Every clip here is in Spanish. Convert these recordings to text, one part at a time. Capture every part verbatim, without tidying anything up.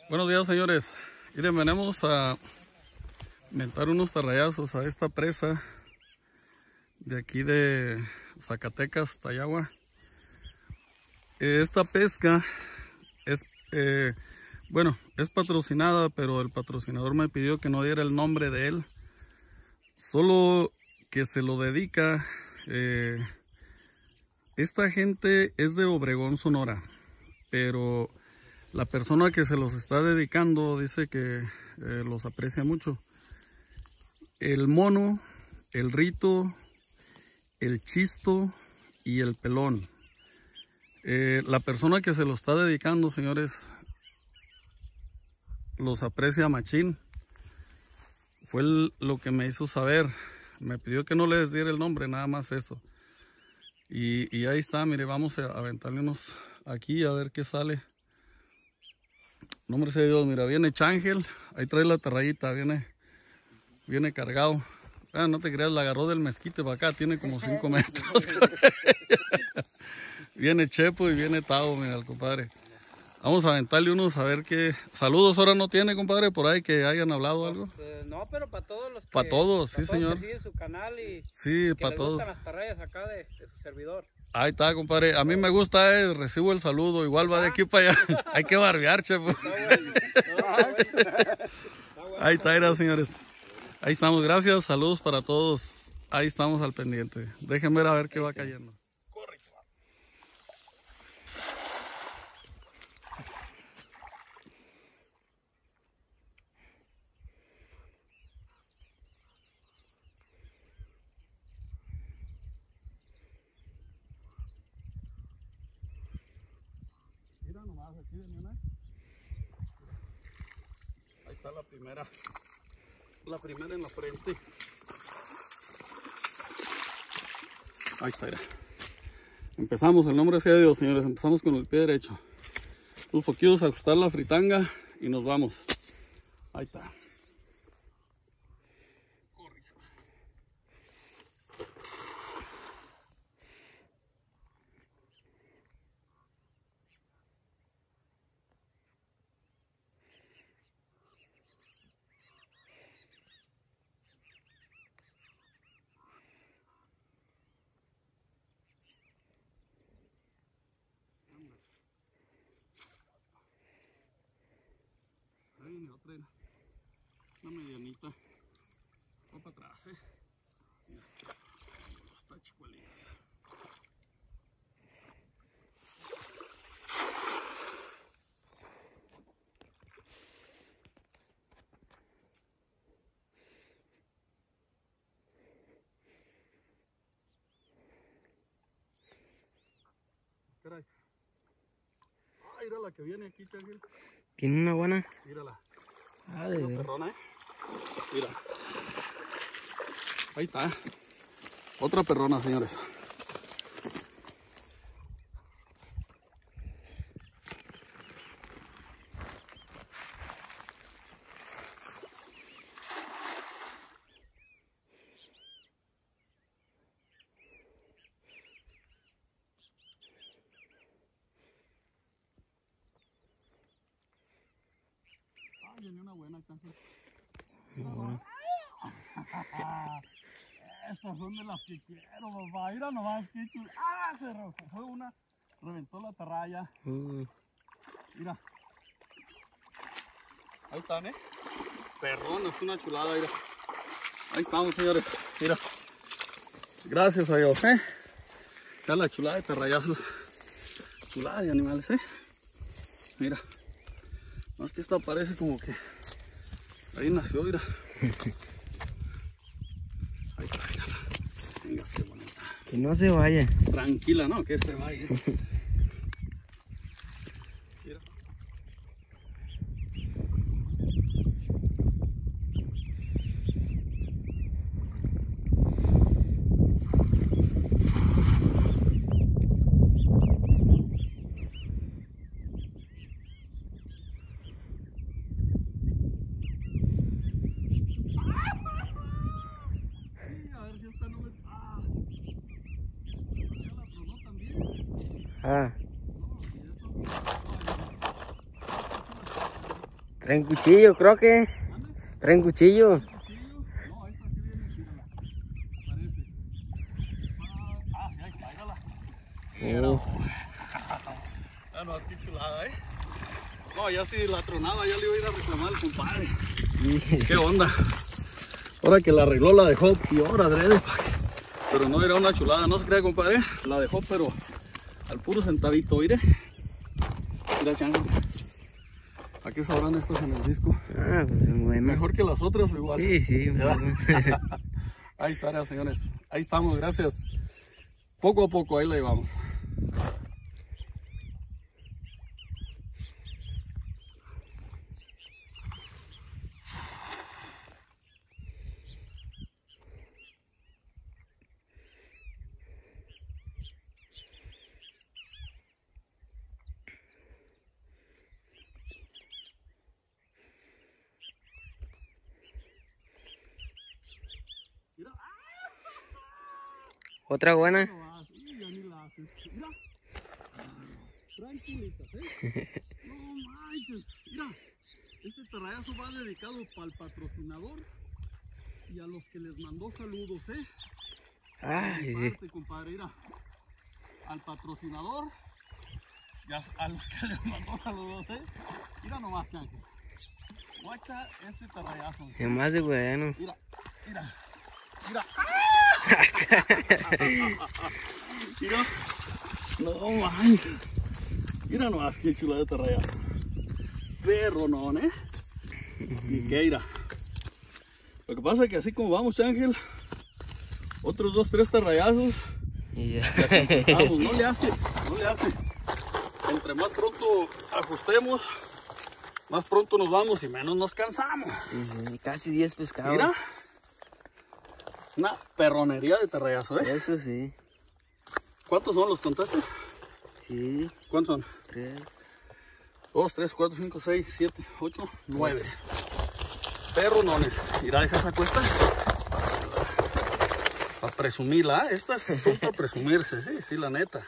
Buenos días, señores. Miren, venimos a inventar unos tarrayazos a esta presa de aquí de Zacatecas, Tayagua. Esta pesca es, eh, bueno, es patrocinada, pero el patrocinador me pidió que no diera el nombre de él, solo que se lo dedica. Eh, esta gente es de Obregón, Sonora, pero la persona que se los está dedicando dice que eh, los aprecia mucho. El mono, el rito, el chisto y el pelón. Eh, la persona que se lo está dedicando, señores, los aprecia machín. Fue el, lo que me hizo saber. Me pidió que no les diera el nombre, nada más eso. Y, y ahí está, mire, vamos a aventarle unos aquí a ver qué sale. Nombre sea de Dios, mira, viene Chángel, ahí trae la tarrayita, viene, viene cargado. Ah, no te creas, la agarró del mezquite para acá, tiene como cinco metros. Viene Chepo y viene Tavo, mira, el compadre. Vamos a aventarle unos a ver qué. Saludos ahora no tiene, compadre, por ahí que hayan hablado algo. Pues, eh, no, pero para todos los que... Para todos, sí, todos señor. que siguen su canal y sí, que para les todos. gustan las tarrayas acá de, de su servidor. Ahí está, compadre. A mí me gusta, eh, recibo el saludo. Igual va de aquí para allá. Hay que barbear, Chepo. Está bueno. No, está bueno. Está bueno. Ahí está, era, señores. Ahí estamos. Gracias. Saludos para todos. Ahí estamos al pendiente. Déjenme ver a ver qué va cayendo. Mira nomás, aquí de una. Ahí está la primera. La primera en la frente. Ahí está, mira. Empezamos, el nombre sea de Dios, señores. Empezamos con el pie derecho. Unos poquitos a ajustar la fritanga y nos vamos. Ahí está. Ahí viene otra, una medianita. Va para atrás, eh. Mira, está chicuelita. Caray. Ah, mira la que viene aquí, Chángel. ¿Tiene una buena? Mírala. Ah, de Una ver. perrona, eh. Mira. Ahí está. Otra perrona, señores. Ay, viene una buena, Chángel. Bueno. Estas son de las que quiero, papá. Mira nomás, qué chulo. Ah, se fue una. Reventó la tarraya. Uh, Mira. Ahí están, eh. Perrón, es una chulada, mira. Ahí estamos, señores. Mira. Gracias a Dios, eh. Ya la chulada de tarrayazos. Chulada de animales, eh. Mira. Más que esta parece como que ahí nació, mira. Ahí está, mírala. Véngase, bonita. que no se vaya. Tranquila, ¿no? Que se vaya. Mira. Ah. Traen cuchillo, creo que. Traen cuchillo. ¿Cuchillo? No, esta sí viene, mírala. Parece. Ah, sí, ahí está, mírala. Mira, Oh. ah, no, qué chulada, ¿eh? No, ya si la tronaba, ya le iba a ir a reclamar al compadre. Sí. ¿Qué onda? Ahora que la arregló, la dejó peor adrede. Pero no era una chulada, no se crea, compadre. La dejó, pero al puro centavito, mire. Mira, chango. ¿A qué sabrán estos en el disco? Ah, pues bueno. Mejor que las otras o igual. Sí, sí. Ahí está, señores. Ahí estamos, gracias. Poco a poco, ahí la llevamos. Mira. Otra buena. No, sí, ya ni la haces. Mira. Tranquilitas, ¿eh? No manches. Mira. Este tarrayazo va dedicado para el patrocinador y a los que les mandó saludos, ¿eh? Ay, De mi parte, compadre, mira. Al patrocinador y a, a los que les mandó saludos, ¿eh? Mira nomás, chanque. Guacha este tarrayazo. es más de bueno. Mira, mira, mira. Mira. No manches. Mira nomás qué chula de tarrayazo. Perro, no, ¿eh? Y qué irá. Lo que pasa es que así como vamos, Ángel, otros dos, tres tarrayazos, Y ya. ya completamos. No le hace, no le hace. Entre más pronto ajustemos, más pronto nos vamos y menos nos cansamos. Ujú, casi diez pescados. Mira. Una perronería de tarrayazo, ¿eh? Eso sí. ¿Cuántos son? ¿Los contaste? Sí, ¿Cuántos son? tres. dos, tres, cuatro, cinco, seis, siete, ocho, nueve. Perronones. Mira, deja esa cuesta. Para presumirla, ¿eh? Estas son para presumirse, sí, sí, la neta.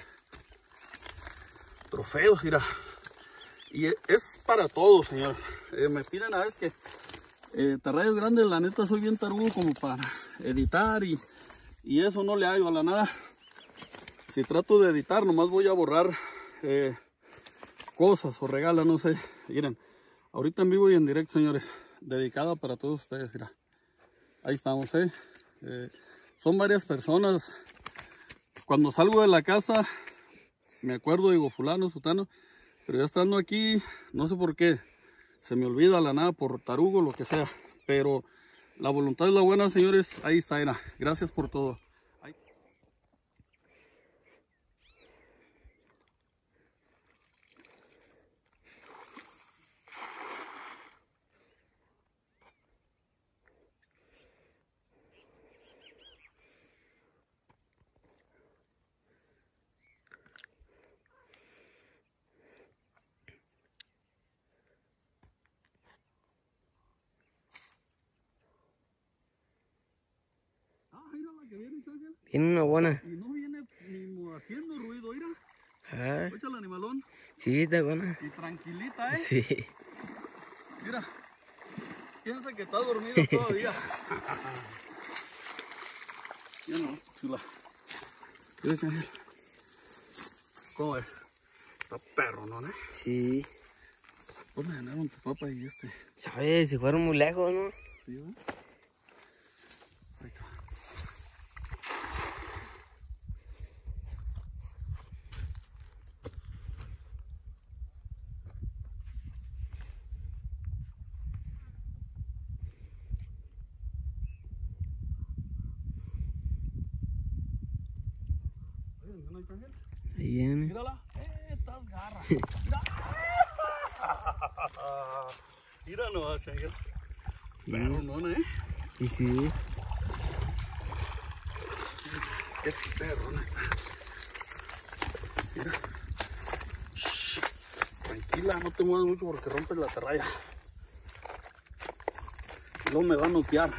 Trofeos, mira. Y es para todos, señor. Eh, me piden a veces que eh, tarrayas grandes, la neta soy bien tarugo como para editar y, y eso no le hallo a la nada. Si trato de editar, nomás voy a borrar eh, cosas o regalas, no sé. Miren, ahorita en vivo y en directo, señores, dedicada para todos ustedes, mira. Ahí estamos, ¿eh? eh son varias personas. Cuando salgo de la casa, me acuerdo, digo, fulano, sutano, pero ya estando aquí, no sé por qué, se me olvida la nada por tarugo, lo que sea. Pero la voluntad es la buena, señores. Ahí está, mira. Gracias por todo. Ahí. Ah, mira la que viene, Ángel. Tiene una buena. Y no viene ni haciendo ruido, mira. Ah, Echa el animalón. sí, está buena. Y tranquilita, ¿eh? Sí. Mira. Piensa que está dormido todavía. Ya no, chula. Mira, Ángel. ¿Cómo es? Está perro, ¿no? ¿Eh? Sí. Ponle a ganar un tu papá y este. ¿Sabes? Si fueron muy lejos, ¿no? ¿Sí, va? Ahí está. ¿No hay Ángel? Ahí viene. Mírala. Eh, estás garra. Mira. Mira nomás, Ángel. Perro, ¿no, eh? Y sí. Qué perro, ¿no? Mira. Shh. Tranquila, no te muevas mucho porque rompes la atarraya. No me va a noquear.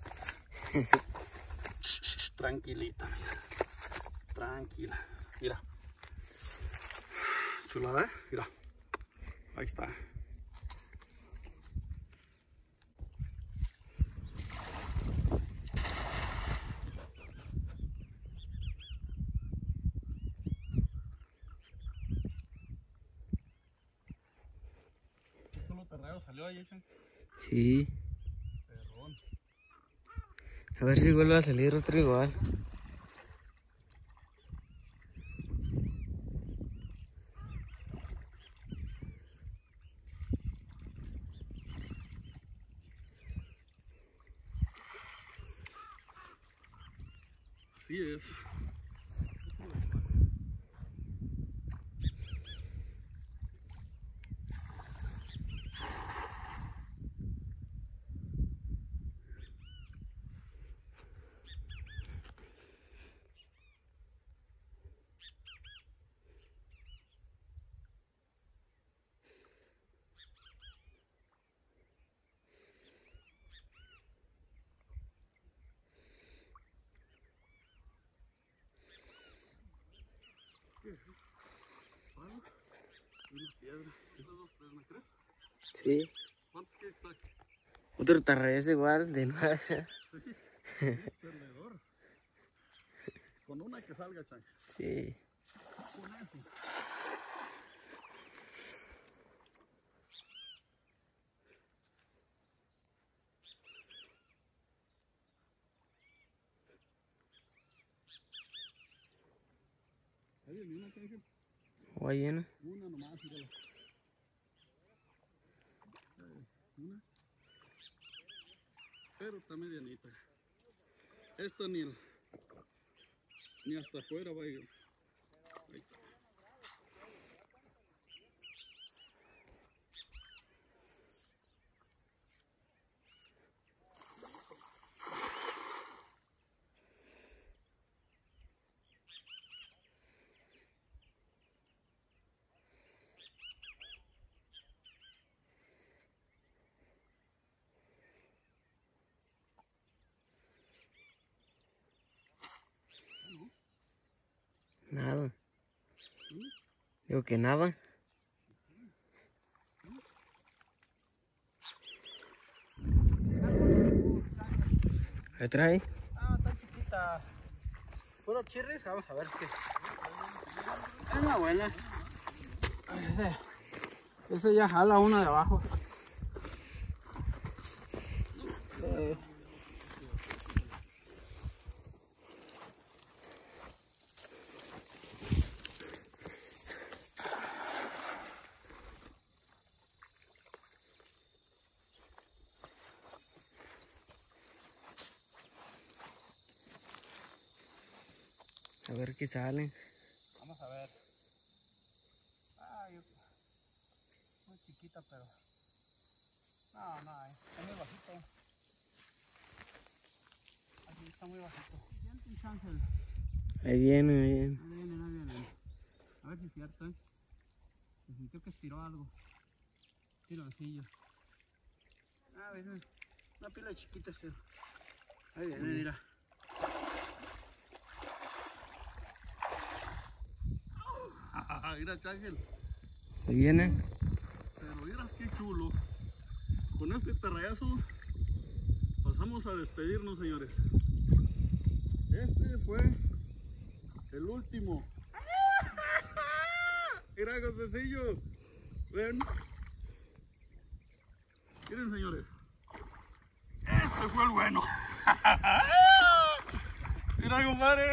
Shh, shh, tranquilita, mira. Tranquila. Mira. Chulada, ¿eh? Mira. Ahí está. Rayo salió ahí, Chan. Sí. Perrón. A ver si vuelve a salir otro igual. Así es. Bueno, unas piedras, unas dos, tres, ¿me crees? Sí. ¿Cuántos que exacto? Otro tarrayazo igual, de nada. Sí, es perdedor. Con una que salga, Chan. Sí. Con eso. Ahí viene una, Ángel. Agua llena. Una nomás, mírala. Una. Pero está medianita. Esta ni, el, ni hasta afuera va a ir. Ahí está. Nada. Digo que nada. ¿Qué trae? Ah, está chiquita. Puro chirris, vamos a ver qué. Es una buena. Ese, ese ya jala una de abajo. Eh. A ver qué salen. Vamos a ver. Ah, yo... muy chiquita, pero... No, no, está muy bajito. Aquí está muy bajito. Siente un chancel. Ahí viene, ahí viene. Ahí vienen, ahí vienen. A ver si es cierto, ¿eh? Se sintió que estiró algo. Tironcillo. Ah, ven, una pila chiquita, pero... Ahí viene, mira. Ah, mira, Ángel. Ahí viene. Pero vieras qué chulo. Con este tarrayazo pasamos a despedirnos, señores. Este fue el último. Mira, Josecillo. Ven. Miren, señores. Este fue el bueno. Mira, compadre.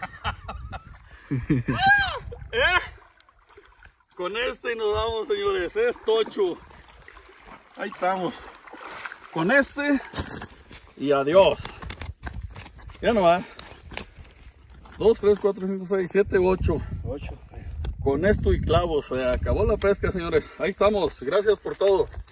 ¿Eh? Con este nos vamos, señores. Es tocho. Ahí estamos. Con este y adiós. Ya no va. dos, tres, cuatro, cinco, seis, siete, ocho. Ocho. Con esto y clavos. Se acabó la pesca, señores. Ahí estamos. Gracias por todo.